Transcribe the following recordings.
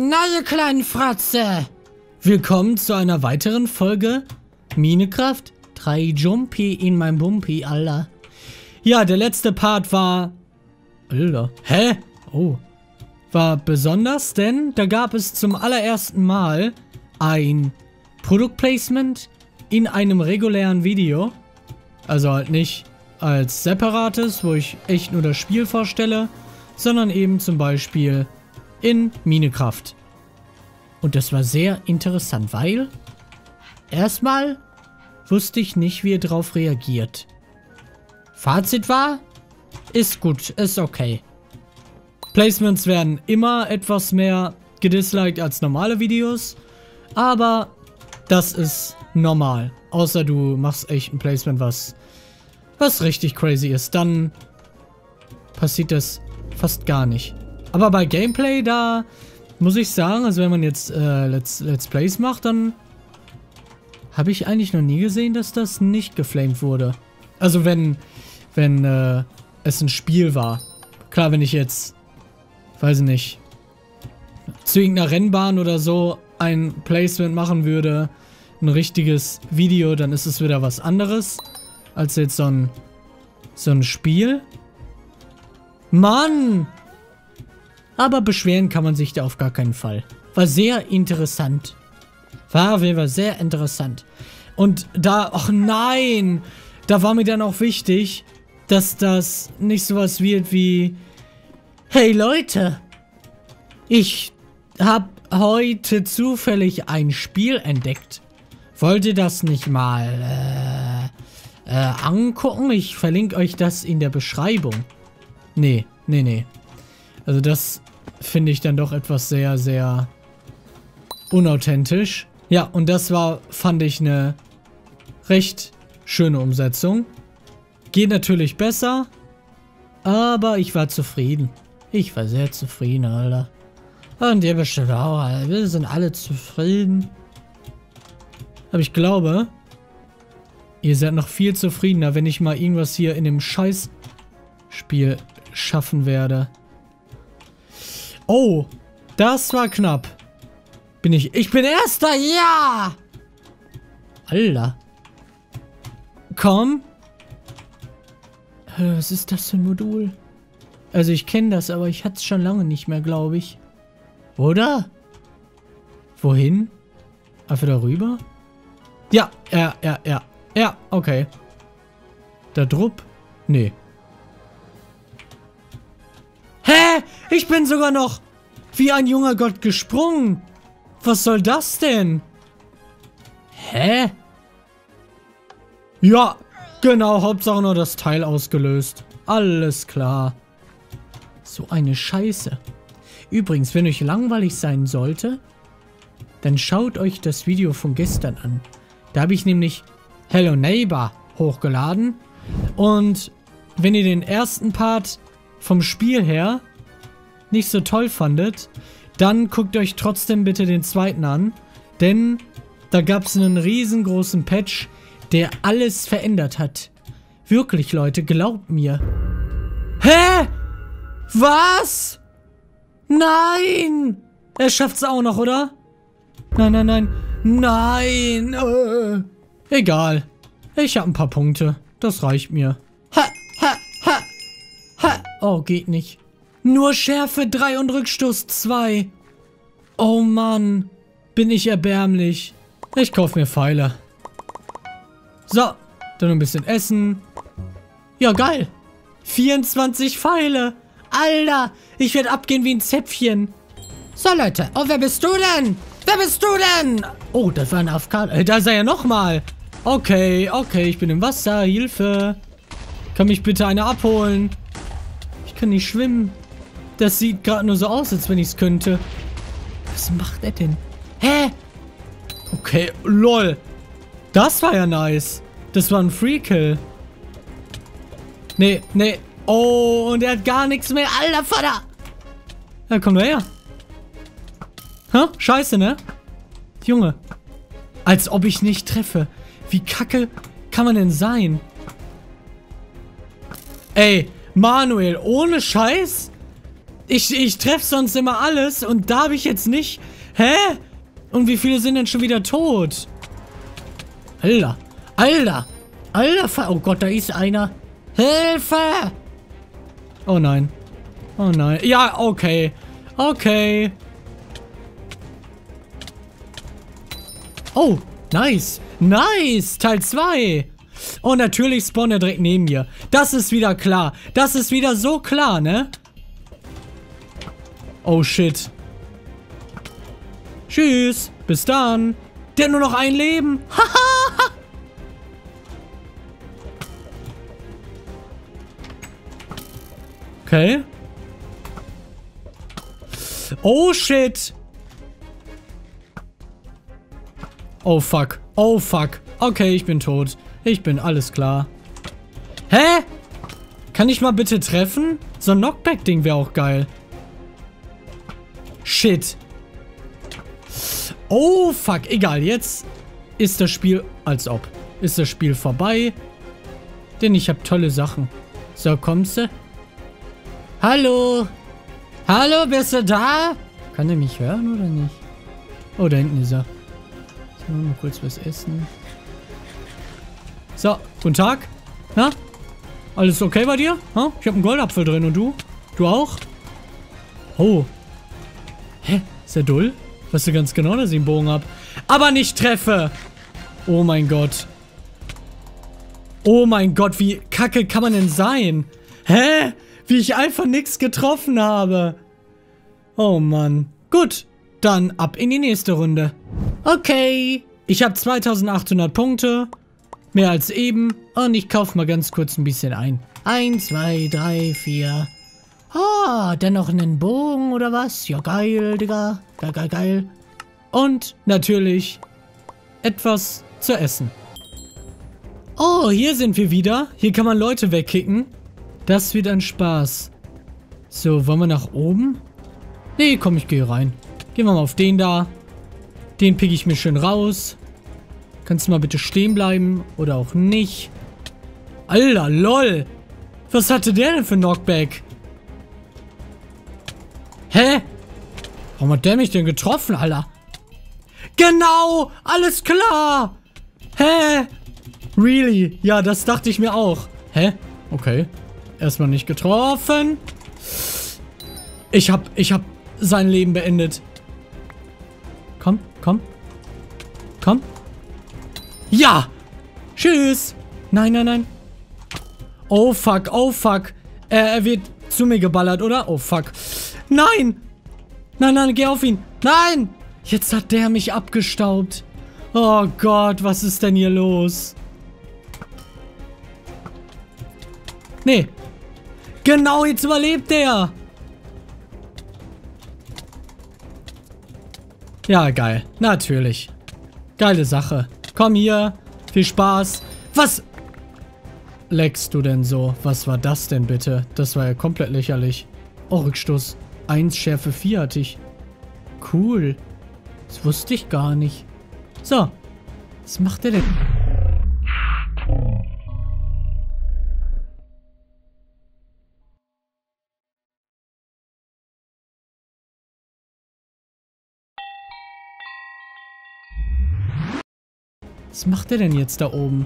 Na, ihr kleinen Fratze! Willkommen zu einer weiteren Folge Minecraft 3 Jumpy in mein Bumpy, Alter. Ja, der letzte Part war... Alter. Hä? Oh. War besonders, denn da gab es zum allerersten Mal ein Produktplacement in einem regulären Video. Also halt nicht als separates, wo ich echt nur das Spiel vorstelle, sondern eben zum Beispiel in Minecraft. Und das war sehr interessant, weil erstmal wusste ich nicht, wie ihr drauf reagiert. Fazit war, ist gut, ist okay. Placements werden immer etwas mehr gedisliked als normale Videos, aber das ist normal. Außer du machst echt ein Placement, was richtig crazy ist, dann passiert das fast gar nicht. Aber bei Gameplay, da muss ich sagen, also wenn man jetzt Let's Plays macht, dann habe ich eigentlich noch nie gesehen, dass das nicht geflamed wurde. Also wenn es ein Spiel war. Klar, wenn ich jetzt, weiß ich nicht, zu irgendeiner Rennbahn oder so ein Placement machen würde, ein richtiges Video, dann ist es wieder was anderes als jetzt so ein Spiel. Mann! Aber beschweren kann man sich da auf gar keinen Fall. War sehr interessant. War sehr interessant. Und da, ach nein! Da war mir dann auch wichtig, dass das nicht sowas wird wie: Hey Leute! Ich habe heute zufällig ein Spiel entdeckt. Wollt ihr das nicht mal angucken? Ich verlinke euch das in der Beschreibung. Nee. Also das finde ich dann doch etwas sehr, sehr unauthentisch. Ja, und das war, fand ich, eine recht schöne Umsetzung. Geht natürlich besser, aber ich war zufrieden. Ich war sehr zufrieden, Alter. Und ihr bestimmt auch, Alter. Wir sind alle zufrieden. Aber ich glaube, ihr seid noch viel zufriedener, wenn ich mal irgendwas hier in dem Scheißspiel schaffen werde. Oh, das war knapp. Ich bin Erster, ja! Alter. Komm. Was ist das für ein Modul? Also ich kenne das, aber ich hatte es schon lange nicht mehr, glaube ich. Oder? Wohin? Einfach darüber? Ja, ja, okay. Der Drupp? Nee. Hä? Ich bin sogar noch wie ein junger Gott gesprungen. Was soll das denn? Hä? Ja, genau. Hauptsache nur das Teil ausgelöst. Alles klar. So eine Scheiße. Übrigens, wenn euch langweilig sein sollte, dann schaut euch das Video von gestern an. Da habe ich nämlich Hello Neighbor hochgeladen. Und wenn ihr den ersten Part vom Spiel her nicht so toll fandet, dann guckt euch trotzdem bitte den zweiten an. Denn da gab es einen riesengroßen Patch, der alles verändert hat. Wirklich, Leute, glaubt mir. Hä? Was? Nein! Er schafft's auch noch, oder? Nein. Egal. Ich habe ein paar Punkte. Das reicht mir. Oh, geht nicht. Nur Schärfe 3 und Rückstoß 2. Oh Mann. Bin ich erbärmlich. Ich kaufe mir Pfeile. So. Dann ein bisschen Essen. Ja, geil. 24 Pfeile. Alter. Ich werde abgehen wie ein Zäpfchen. So, Leute. Oh, wer bist du denn? Wer bist du denn? Oh, das war ein AFK. Da ist er ja nochmal. Okay. Ich bin im Wasser. Hilfe. Kann mich bitte einer abholen? Ich kann nicht schwimmen. Das sieht gerade nur so aus, als wenn ich es könnte. Was macht er denn? Hä? Okay, lol. Das war ja nice. Das war ein Free-Kill. Nee. Oh, und er hat gar nichts mehr. Alter Vater. Ja, komm her. Hä? Scheiße, ne? Junge. Als ob ich nicht treffe. Wie kacke kann man denn sein? Ey, Manuel, ohne Scheiß? Ich treffe sonst immer alles und da habe ich jetzt nicht... Hä? Und wie viele sind denn schon wieder tot? Alter. Alter. Alter. Oh Gott, da ist einer. Hilfe! Oh nein. Oh nein. Ja, okay. Okay. Oh, nice. Nice. Teil 2. Oh, natürlich spawnt er direkt neben mir. Das ist wieder klar. Das ist wieder so klar, ne? Oh, shit. Tschüss. Bis dann. Der hat nur noch ein Leben. Haha. Okay. Oh, shit. Oh, fuck. Oh, fuck. Okay, ich bin tot. Ich bin alles klar. Hä? Kann ich mal bitte treffen? So ein Knockback-Ding wäre auch geil. Shit. Oh, fuck. Egal, jetzt ist das Spiel... Als ob. Ist das Spiel vorbei. Denn ich habe tolle Sachen. So, kommst du? Hallo? Hallo, bist du da? Kann er mich hören oder nicht? Oh, da hinten ist er. So, mal kurz was essen. So, guten Tag. Na? Alles okay bei dir? Ha? Ich habe einen Goldapfel drin und du? Du auch? Oh. Hä? Ist er dull? Weißt du ganz genau, dass ich einen Bogen habe. Aber nicht treffe! Oh mein Gott. Oh mein Gott, wie kacke kann man denn sein? Hä? Wie ich einfach nichts getroffen habe. Oh Mann. Gut, dann ab in die nächste Runde. Okay. Ich habe 2800 Punkte. Mehr als eben. Und ich kaufe mal ganz kurz ein bisschen ein. 1, 2, 3, 4. Ah, dann noch einen Bogen oder was? Ja, geil, Digga. Geil, geil, geil. Und natürlich etwas zu essen. Oh, hier sind wir wieder. Hier kann man Leute wegkicken. Das wird ein Spaß. So, wollen wir nach oben? Nee, komm, ich gehe rein. Gehen wir mal auf den da. Den pick ich mir schön raus. Kannst du mal bitte stehen bleiben? Oder auch nicht. Alter, lol. Was hatte der denn für ein Knockback? Hä? Warum hat der mich denn getroffen, Alter? Genau! Alles klar! Hä? Really? Ja, das dachte ich mir auch. Hä? Okay. Erstmal nicht getroffen. Ich hab sein Leben beendet. Komm, komm. Komm. Ja! Tschüss! Nein, nein, nein. Oh, fuck, oh, fuck. Er wird zu mir geballert, oder? Oh, fuck. Nein! Nein, nein, geh auf ihn. Nein! Jetzt hat der mich abgestaubt. Oh Gott, was ist denn hier los? Nee. Genau, jetzt überlebt der. Ja, geil. Natürlich. Geile Sache. Komm hier. Viel Spaß. Was leckst du denn so? Was war das denn bitte? Das war ja komplett lächerlich. Oh, Rückstoß. 1 Schärfe 4 hatte ich. Cool. Das wusste ich gar nicht. So. Was macht er denn? Was macht er denn jetzt da oben?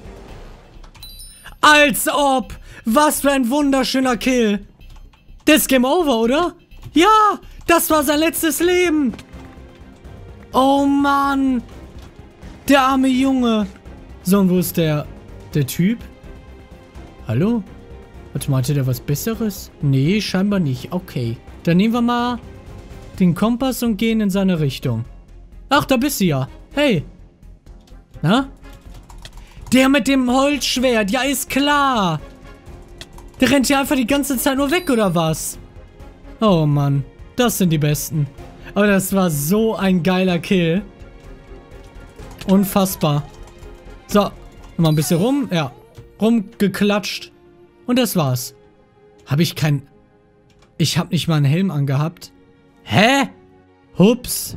Als ob! Was für ein wunderschöner Kill! Das ist Game Over, oder? Ja! Das war sein letztes Leben! Oh Mann! Der arme Junge! So, und wo ist der Typ? Hallo? Warte mal, hatte der was Besseres? Nee, scheinbar nicht. Okay. Dann nehmen wir mal den Kompass und gehen in seine Richtung. Ach, da bist du ja. Hey! Na? Der mit dem Holzschwert. Ja, ist klar. Der rennt ja einfach die ganze Zeit nur weg, oder was? Oh, Mann. Das sind die Besten. Aber das war so ein geiler Kill. Unfassbar. So. Nochmal ein bisschen rum. Ja. Rumgeklatscht. Und das war's. Habe ich kein... Ich habe nicht mal einen Helm angehabt. Hä? Hups.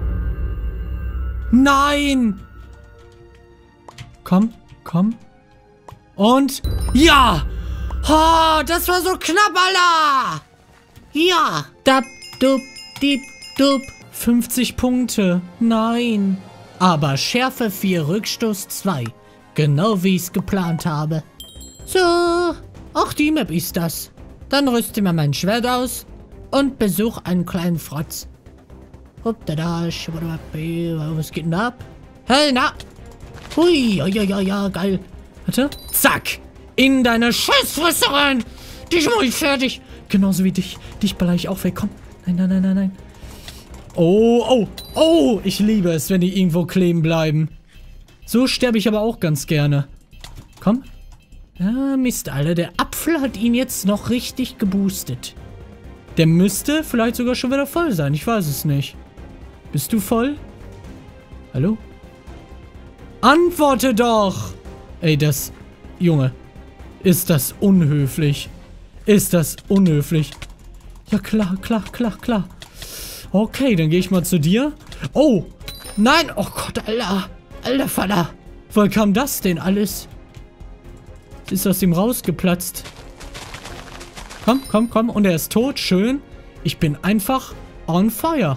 Nein! Komm, komm. Und... Ja! Oh, das war so knapp, Alter! Ja. Dab, dub, dieb, dub. 50 Punkte. Nein. Aber Schärfe 4, Rückstoß 2. Genau wie ich es geplant habe. So. Ach, die Map ist das. Dann rüste mir mein Schwert aus und besuch einen kleinen Frotz. Was geht denn da ab? Hey, na. Hui, ja, geil. Warte. Zack. In deine Scheißfresse rein. Dich mach ich fertig. Genauso wie dich. Dich baller ich auch weg. Komm. Nein. Oh. Ich liebe es, wenn die irgendwo kleben bleiben. So sterbe ich aber auch ganz gerne. Komm. Ja, Mist, Alter. Der Apfel hat ihn jetzt noch richtig geboostet. Der müsste vielleicht sogar schon wieder voll sein. Ich weiß es nicht. Bist du voll? Hallo? Antworte doch! Ey, das... Junge. Ist das unhöflich. Ist das unhöflich. Ja, klar. Okay, dann gehe ich mal zu dir. Oh! Nein! Oh Gott, Alter! Alter Vater! Woher kam das denn alles? Ist aus ihm rausgeplatzt. Komm. Und er ist tot. Schön. Ich bin einfach on fire.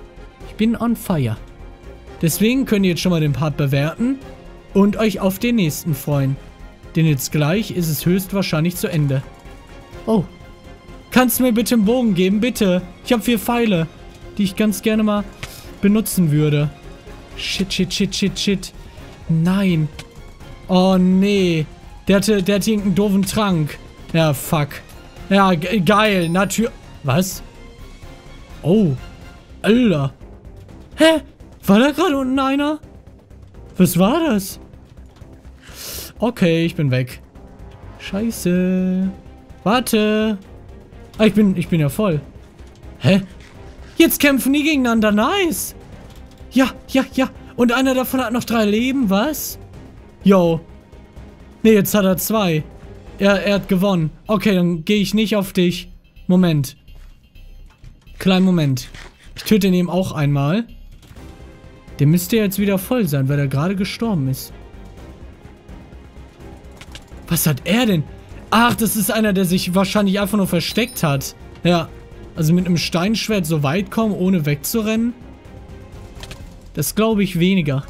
Deswegen könnt ihr jetzt schon mal den Part bewerten und euch auf den nächsten freuen. Denn jetzt gleich ist es höchstwahrscheinlich zu Ende. Oh. Kannst du mir bitte einen Bogen geben? Bitte. Ich habe 4 Pfeile, die ich ganz gerne mal benutzen würde. Shit. Nein. Oh, nee. Der hatte irgendeinen doofen Trank. Ja, fuck. Ja, geil. Natürlich. Was? Oh. Alter. Hä? War da gerade unten einer? Was war das? Okay, ich bin weg. Scheiße. Warte. Ah, ich bin ja voll. Hä? Jetzt kämpfen die gegeneinander. Nice. Ja. Und einer davon hat noch 3 Leben, was? Yo. Nee, jetzt hat er 2. Er hat gewonnen. Okay, dann gehe ich nicht auf dich. Moment. Kleinen Moment. Ich töte ihn eben auch einmal. Der müsste jetzt wieder voll sein, weil er gerade gestorben ist. Was hat er denn? Ach, das ist einer, der sich wahrscheinlich einfach nur versteckt hat. Ja. Also mit einem Steinschwert so weit kommen, ohne wegzurennen. Das glaube ich weniger.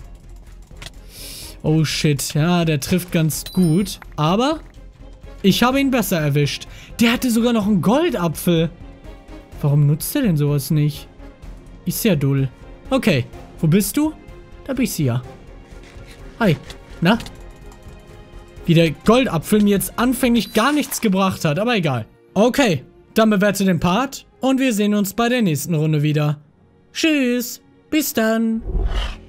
Oh shit. Ja, der trifft ganz gut. Aber ich habe ihn besser erwischt. Der hatte sogar noch einen Goldapfel. Warum nutzt er denn sowas nicht? Ist ja dull. Okay. Wo bist du? Da bist du ja. Hi. Na? Wie der Goldapfel mir jetzt anfänglich gar nichts gebracht hat, aber egal. Okay. Dann bewerte den Part und wir sehen uns bei der nächsten Runde wieder. Tschüss. Bis dann.